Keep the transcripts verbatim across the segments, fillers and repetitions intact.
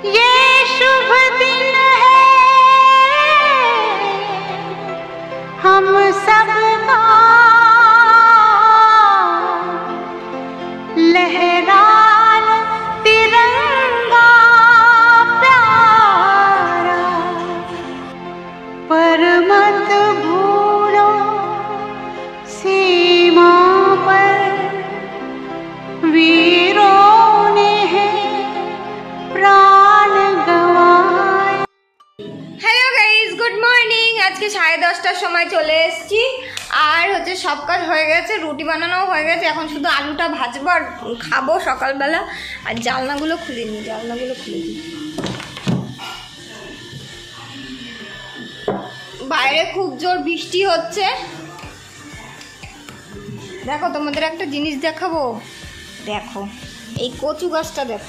ये शुभ दिन है हम सबका, लहरा तिरंगा प्यारा, पर मत भूलो सीमा पर वीरों ने है प्राण गंवाए। Hello guys, good morning. आज के साढ़े दसटार समय चले एসেছি আর হচ্ছে সব কাজ হয়ে গেছে, রুটি বানানো হয়ে গেছে, এখন শুধু আলুটা ভাজবো আর খাবো সকালবেলা। আর জানলাগুলো খুলে নিই, জানলাগুলো খুলে দিই। বাইরে খুব জোর বৃষ্টি হচ্ছে। দেখো তোমাদের একটা জিনিস দেখাবো, দেখো এই কচু গাছটা দেখো।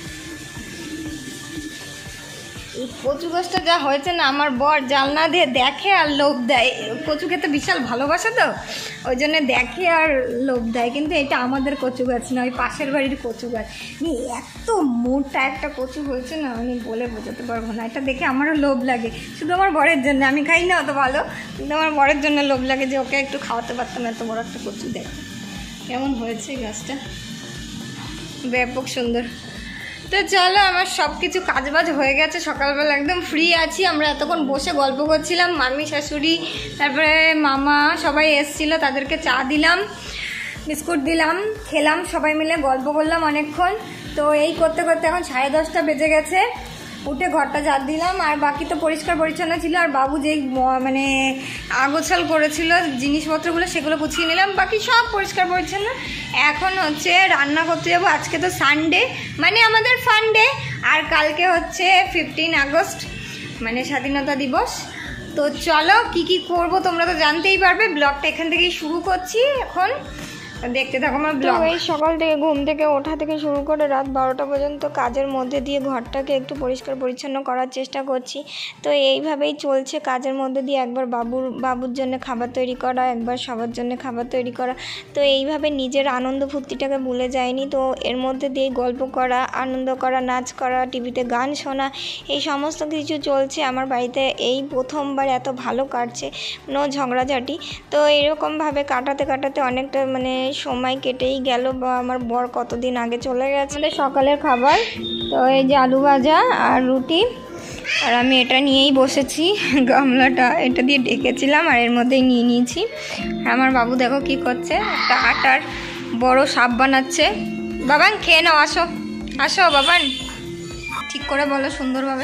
এই কচু গাছটা যা হয়েছে না, আমার বর জানলা দিয়ে দেখে আর লোভ দেয়। কচু খেতে বিশাল ভালোবাসে তো, ওই জন্য দেখে আর লোভ দেয়। কিন্তু এটা আমাদের কচু গাছ না, ওই পাশের বাড়ির কচু গাছ। এত মোটা একটা কচু হয়েছে না, আমি বলে বোঝাতে পারবো না। এটা দেখে আমারও লোভ লাগে, শুধু আমার বরের জন্য। আমি খাই না অত ভালো, কিন্তু আমার বরের জন্য লোভ লাগে যে ওকে একটু খাওয়াতে পারতাম। এত বড় একটা কচু দেখো কেমন হয়েছে গাছটা, ব্যাপক সুন্দর। তো চলো, আমার সব কিছু কাজবাজ হয়ে গেছে, সকালবেলা একদম ফ্রি আছি। আমরা এতক্ষণ বসে গল্প করছিলাম, মামি শাশুড়ি তারপরে মামা সবাই এসেছিলো, তাদেরকে চা দিলাম, বিস্কুট দিলাম, খেলাম, সবাই মিলে গল্প করলাম অনেকক্ষণ। তো এই করতে করতে এখন সাড়ে দশটা বেজে গেছে। উঠে ঘরটা ঝাড় দিলাম, আর বাকি তো পরিষ্কার পরিচ্ছন্ন ছিল। আর বাবু যেই মানে আগোছাল করেছিল জিনিসপত্রগুলো, সেগুলো গুছিয়ে নিলাম, বাকি সব পরিষ্কার পরিচ্ছন্ন। এখন হচ্ছে রান্না করতে যাবো। আজকে তো সানডে, মানে আমাদের ফান্ডে। আর কালকে হচ্ছে ফিফটিন আগস্ট, মানে স্বাধীনতা দিবস। তো চলো কি কি করব তোমরা তো জানতেই পারবে। ব্লগটা এখান থেকেই শুরু করছি, এখন দেখতে থাকো আমার ব্লগ। এই সকাল থেকে ঘুম থেকে ওঠা থেকে শুরু করে রাত বারোটা পর্যন্ত কাজের মধ্যে দিয়ে ঘরটাকে একটু পরিষ্কার পরিচ্ছন্ন করার চেষ্টা করছি। তো এইভাবেই চলছে কাজের মধ্যে দিয়ে, একবার বাবুর বাবুর জন্য খাবার তৈরি করা, একবার সবার জন্য খাবার তৈরি করা। তো এইভাবে নিজের আনন্দ ফুর্তিটাকে ভুলে যায়নি। তো এর মধ্যে দিয়ে গল্প করা, আনন্দ করা, নাচ করা, টিভিতে গান শোনা, এই সমস্ত কিছু চলছে আমার বাড়িতে। এই প্রথমবার এত ভালো কাটছে, নো ঝগড়াঝাটি। তো এরকমভাবে কাটাতে কাটাতে অনেকটা মানে সময় কেটেই গেল। বা আমার বর কতদিন আগে চলে গেছে। আমাদের সকালের খাবার তো এই যে আলু ভাজা আর রুটি, আর আমি এটা নিয়েই বসেছি। গামলাটা এটা দিয়ে ডেকেছিলাম আর এর মধ্যেই নিয়ে নিয়েছি। আর আমার বাবু দেখো কি করছে, একটা আটার বড় সাপ বানাচ্ছে। বাবান খেয়ে নাও, আসো আসো বাবান, ঠিক করে বলো সুন্দরভাবে।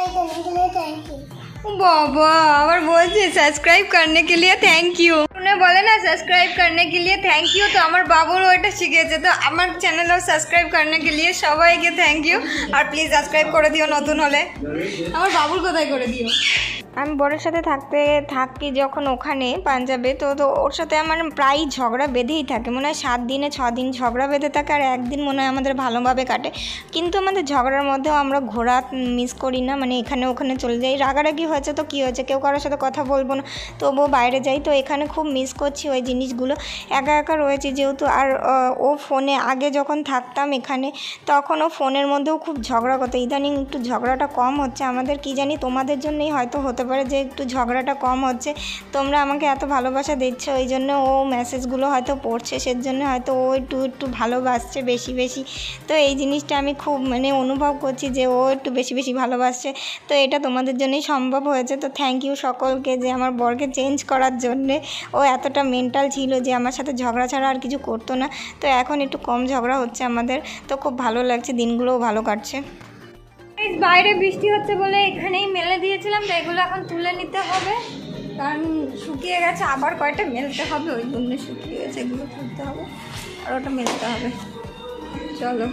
बाबा আবার বলছে সাবস্ক্রাইব करने के लिए थैंक यू। উনি বলে না সাবস্ক্রাইব करने के लिए थैंक यू, তো আমার বাবুরও এটা শিখেছে। তো আমার চ্যানেলও সাবস্ক্রাইব करने के लिए সবাইকে থ্যাংক ইউ। আর প্লিজ সাবস্ক্রাইব করে দিও নতুন হলে। আমার বাবুর কোথায় করে দিও। আমি বরের সাথে থাকতে থাকি যখন ওখানে পাঞ্জাবে, তো তো ওর সাথে আমার প্রায় ঝগড়া বেঁধেই থাকে। মনে হয় সাত দিনে ছ দিন ঝগড়া বেঁধে থাকে, আর একদিন মনে হয় আমাদের ভালোভাবে কাটে। কিন্তু আমাদের ঝগড়ার মধ্যেও আমরা ঘোরা মিস করি না, মানে এখানে ওখানে চলে যাই। রাগারাগি হয়েছে তো কী হয়েছে, কেউ কারোর সাথে কথা বলবো না, তবুও বাইরে যাই। তো এখানে খুব মিস করছি ওই জিনিসগুলো, একা একা রয়েছি যেহেতু। আর ও ফোনে আগে যখন থাকতাম এখানে, তখন ও ফোনের মধ্যেও খুব ঝগড়া করতো। ইদানিং একটু ঝগড়াটা কম হচ্ছে আমাদের, কি জানি তোমাদের জন্যই হয়তো হতে পারে যে একটু ঝগড়াটা কম হচ্ছে। তোমরা আমাকে এত ভালোবাসা দিচ্ছ, ওই জন্য ও মেসেজগুলো হয়তো পড়ছে, সেজন্য হয়তো ও একটু একটু ভালোবাসছে বেশি বেশি। তো এই জিনিসটা আমি খুব মানে অনুভব করছি যে ও একটু বেশি বেশি ভালোবাসছে। তো এটা তোমাদের জন্যই সম্ভব হয়েছে। তো থ্যাংক ইউ সকলকে যে আমার বরকে চেঞ্জ করার জন্যে। ও এতটা মেন্টাল ছিল যে আমার সাথে ঝগড়া ছাড়া আর কিছু করতো না। তো এখন একটু কম ঝগড়া হচ্ছে আমাদের, তো খুব ভালো লাগছে, দিনগুলোও ভালো কাটছে। বাইরে বৃষ্টি হচ্ছে বলে এখানেই মেলে দিয়েছিলাম, তো এগুলো এখন তুলে নিতে হবে, কারণ শুকিয়ে গেছে। আবার কয়টা মেলতে হবে, ওই জন্য শুকিয়ে গেছে, এগুলো তুলতে হবে আর ওটা মেলতে হবে। চলো,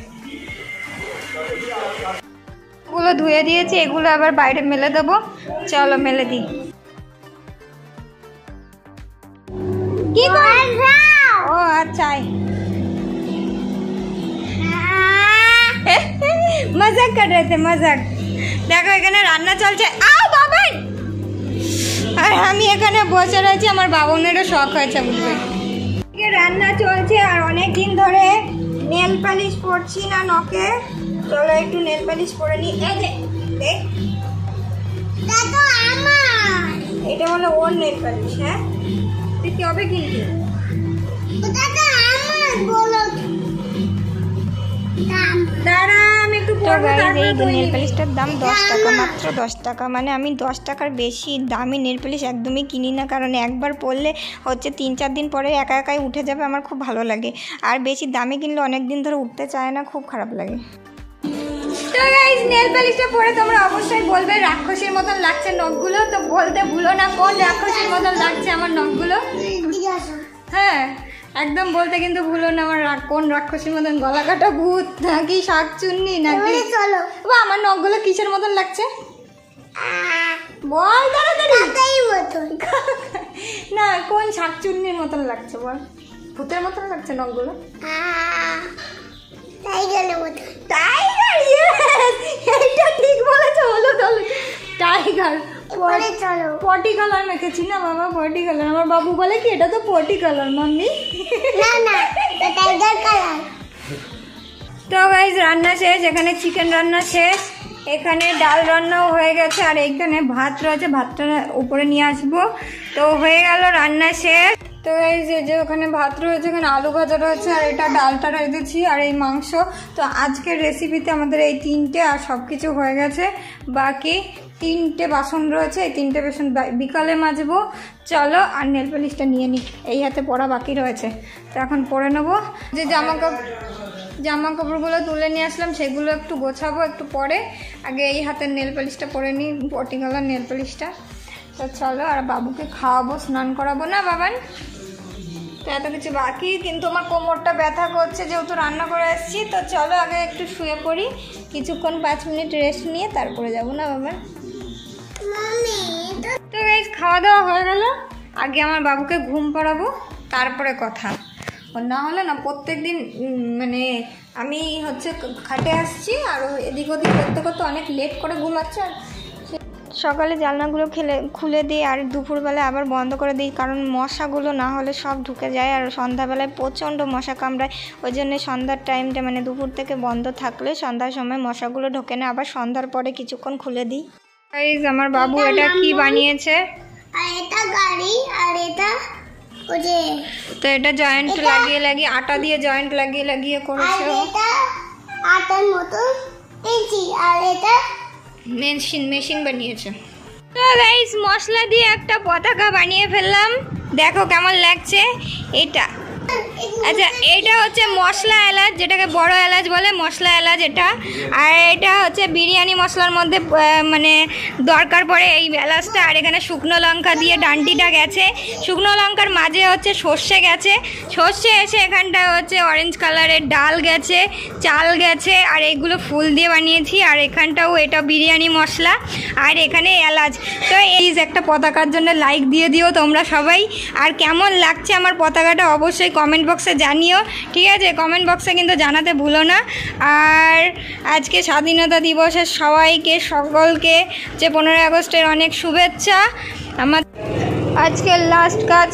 এগুলো ধুয়ে দিয়েছি, এগুলো আবার বাইরে মেলে দেবো। চলো মেলে দিই। কি ও আচ্ছা, मजाक कर रहे थे मजाक। देखो এখানে রান্না চলছে। আও বাবান, আর আমি এখানে বসে রয়েছি, আমার বাবনেরও শখ হয়েছে বুঝবে। রান্না চলছে আর অনেক দিন ধরে নেল পালিশ পরছি না নখে, চলো একটু নেল পালিশ পরে নি। এই যে দেখ, এটা হলো ওর নেল পালিশ। হ্যাঁ তুই কি হবে কিনবি? নেল পালিশটার দাম দশ টাকা, মাত্র দশ টাকা। মানে আমি দশ টাকার বেশি দামি নেল পালিশ একদমই কিনি না, কারণ একবার পরলে হচ্ছে তিন চার দিন পরে একা একাই উঠে যাবে, আমার খুব ভালো লাগে। আর বেশি দামি কিনলে অনেক দিন ধরে উঠতে চায় না, খুব খারাপ লাগে। তো গাইস নেল পালিশটা পরে তোমরা অবশ্যই বলবে রাক্ষসীর মতন লাগছে নখগুলো, তো বলতে ভুলো না কোন রাক্ষসীর মতন লাগছে আমার নখগুলো। হ্যাঁ একদম বলতে কিন্তু ভুলো না আমার কোন রাক্ষসীর মতন, গলা কাটা ভূত নাকি শাক চুন্নি নাকি। চলো আমার নখগুলো কিসের মতন লাগছে বল তাড়াতাড়ি। না কোন শাক চুন্নির মতন লাগছে বল? ভূতের মতন লাগছে নখগুলো। টাইগার, এইটা ঠিক বলেছো। হলো চলো টাইগার। পটি কালার মেখেছি না বাবা, পটি কালার। আমার বাবু বলে কি এটা তো পটি কালার মাম্মি। না না টাইগার কালার। তো গাইস রান্না শেষ, এখানে চিকেন রান্না শেষ, এখানে ডাল রান্নাও হয়ে গেছে, আর এইখানে ভাত রয়েছে, ভাতটা উপরে নিয়ে আসবো। তো হয়ে গেল রান্না শেষ। তো এই যে যে ওখানে ভাত রয়েছে, এখানে আলু ভাজা রয়েছে, আর এটা ডালটা রেখেছি, আর এই মাংস। তো আজকের রেসিপিতে আমাদের এই তিনটে, আর সব কিছু হয়ে গেছে। বাকি তিনটে বাসন রয়েছে, এই তিনটে বাসন বিকালে মাজবো। চলো আর নেল পালিশটা নিয়ে নিই, এই হাতে পরা বাকি রয়েছে, তো এখন পরে নেবো। যে জামা কাপড় জামা কাপড়গুলো তুলে নিয়ে আসলাম সেগুলো একটু গোছাবো একটু পরে। আগে এই হাতের নেল পালিশটা পরে নিই, পটি কালার নেল পালিশটা। তো চলো আর বাবুকে খাওয়াবো, স্নান করাবো না বাবান। তো এত কিছু বাকি, কিন্তু আমার কোমরটা ব্যথা করছে যেহেতু রান্না করে আসছি। তো চলো আগে একটু শুয়ে পড়ি, কিছুক্ষণ পাঁচ মিনিট রেস্ট নিয়ে তারপরে যাবো না বাবা। তো গাইস খাওয়া দাওয়া হয়ে গেল, আগে আমার বাবুকে ঘুম পাড়াবো তারপরে কথা। না হলে না প্রত্যেক দিন মানে আমি হচ্ছে খাটে আসছি আর এদিক ওদিক করতে করতে অনেক লেট করে ঘুমাচ্ছে। আর সকালে জানলাগুলো খেলে খুলে দিই, আর দুপুরবেলায় আবার বন্ধ করে দিই, কারণ মশাগুলো না হলে সব ঢুকে যায়, আর সন্ধ্যাবেলায় প্রচণ্ড মশা কামড়ায়। ওই জন্য সন্ধ্যার টাইমটা মানে দুপুর থেকে বন্ধ থাকলে সন্ধ্যার সময় মশাগুলো ঢোকে না, আবার সন্ধ্যার পরে কিছুক্ষণ খুলে দিই। গাইস আমার বাবু এটা কি বানিয়েছে, আর এটা গাড়ি, আর এটা ওই যে তো এটা জয়েন্ট লাগিয়ে লাগিয়ে আটা দিয়ে জয়েন্ট লাগিয়ে লাগিয়ে করেছে। আর এটা আটার মতো পেঁচি, আর এটা মেশিন মেশিন বানিয়েছে। তো গাইস মশলা দিয়ে একটা পতাকা বানিয়ে ফেললাম, দেখো কেমন লাগছে এটা। আচ্ছা এটা হচ্ছে মশলা এলাচ, যেটাকে বড় এলাচ বলে, মশলা এলাচ এটা। আর এটা হচ্ছে বিরিয়ানি মশলার মধ্যে মানে দরকার পড়ে এই এলাচটা। আর এখানে শুকনো লঙ্কা দিয়ে ডান্ডিটা গেছে, শুকনো লঙ্কার মাঝে হচ্ছে সর্ষে গেছে, সর্ষে এসে এখানটা হচ্ছে অরেঞ্জ কালারের ডাল গেছে, চাল গেছে, আর এইগুলো ফুল দিয়ে বানিয়েছি। আর এখানটাও এটা বিরিয়ানি মশলা, আর এখানে এলাচ। তো এই একটা পতাকার জন্য লাইক দিয়ে দিও তোমরা সবাই। আর কেমন লাগছে আমার পতাকাটা অবশ্যই কমেন্ট বক্সে জানিও, ঠিক আছে? কমেন্ট বক্সে কিন্তু জানাতে ভুলো না। আর আজকে স্বাধীনতা দিবসের সবাইকে সকলকে যে পনেরোই আগস্টের অনেক শুভেচ্ছা। আমার আজকের লাস্ট কাজ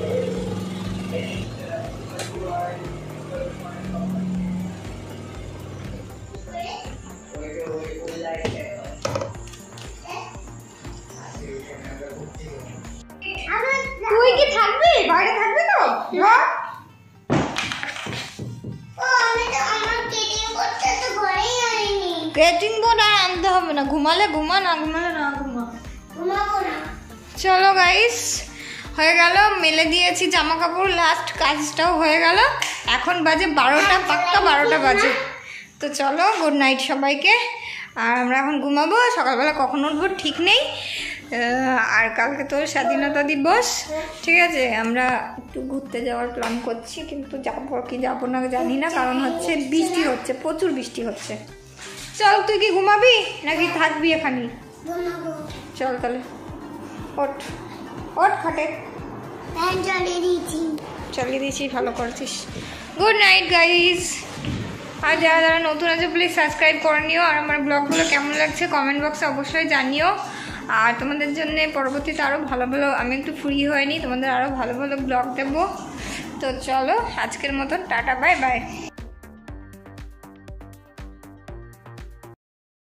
তুই কি থাকবি বাইরে থাকবি তো কেটিং বোর্ড আর আনতে হবে না, ঘুমালে ঘুমা না ঘুমালে না ঘুমা। চলো গাইস হয়ে গেল, মেলে দিয়েছি জামা কাপড়, লাস্ট কাজটাও হয়ে গেল। এখন বাজে বারোটা, পাক্কা বারোটা বাজে। তো চলো গুড নাইট সবাইকে। আর আমরা এখন ঘুমাবো, সকালবেলা কখন উঠবো ঠিক নেই। আর কালকে তো স্বাধীনতা দিবস, ঠিক আছে? আমরা একটু ঘুরতে যাওয়ার প্ল্যান করছি, কিন্তু যাবো কি যাবো না জানি না, কারণ হচ্ছে বৃষ্টি হচ্ছে, প্রচুর বৃষ্টি হচ্ছে। চল তুই কি ঘুমাবি নাকি থাকবি এখানে? চল তাহলে ওঠ ওঠ খাটে চালিয়ে দিয়েছি চালিয়ে দিয়েছি ভালো করছিস। Good night guys. আর যারা যারা নতুন আছে প্লিজ সাবস্ক্রাইব করে নিও। আর আমার ব্লগগুলো কেমন লাগছে কমেন্ট বক্সে অবশ্যই জানিও। আর তোমাদের জন্য পরবর্তীতে আরও ভালো ভালো, আমি একটু ফ্রি হয়নি, তোমাদের আরও ভালো ভালো ব্লগ দেবো। তো চলো আজকের মতন টাটা, বাই বাই।